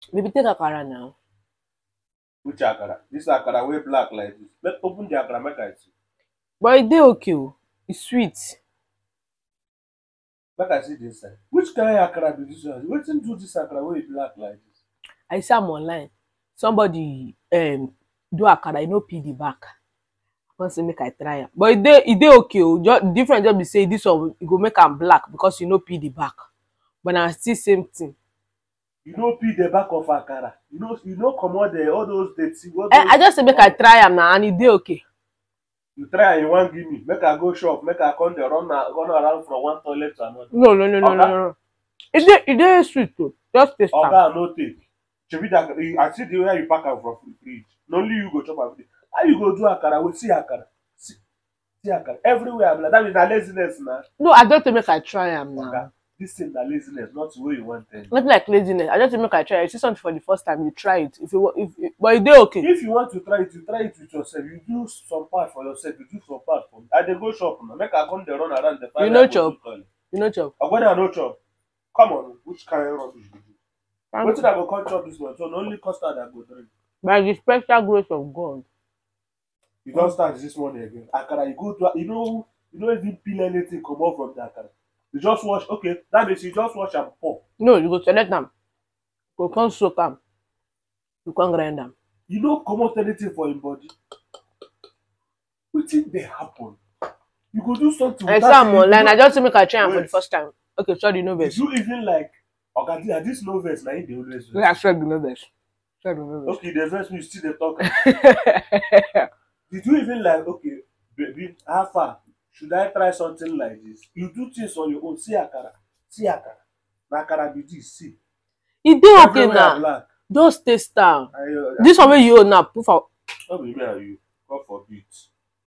Maybe take Akara now. Which Akara? This Akara way black like this. Let's open the Akara, make I see. But it dey okay o. It's sweet. Make I see this side. Which kind of Akara be this one? Wetin do this Akara way black like this? I see am online. Somebody do Akara, no peel the back. I come say make I try am. But it dey okay o. Just different just be say this one e go make am black because you no peel the back. But na still same thing. You no peel the back of Akara. You no comot the all those dirty. All those, I just say make I try am now and it dey okay. you try and you wan give me. Make I go shop. Make I come dey run around from one toilet to another. No. It dey sweet o. Just taste am. Oga no take. Shebi that I see the way you pack am from fridge. Na only you go chop am. How you go do Akara? We see Akara. See Akara. Everywhere I'm like that means na laziness na. No, I just say make I try am now. Oga, this thing na laziness, not the way you want it. Not like laziness. I just say make I try. You see something for the first time, you try it. But it dey okay. If you want to try it, you try it with yourself. You do some part for yourself. You do some part for me. I dey go shop now. Make I come dey run around the You no chop. You no chop. When I no chop, come on, which kind of rubbish be this? Thank Wetin I go come chop this one? So na only custard I go drink. By the special grace of God. You don start this morning again. Akara, you go to you no even peel anything comot from the Akara. You just wash. Okay, that means you just wash and pour. No, you go select am. You go come soak am. You come grind am. You no comot anything for im body. Wetin dey happen? You go do something. I saw am online. I just say make I try am for the first time. Okay, sorry, no vex. Did you even like Oga this no vex na him dey always vex? Yeah, sorry, no vex. Sorry, no vex. Okay, dey vex me, you still dey talk. Did you even like, okay, baby, how far? Should I try something like this? You do things on your own. See Akara. See Akara. Na Akara be this. See. E dey okay Everywhere now. black. Just taste am. This one wey you own now, put for. No be me and you. God forbid.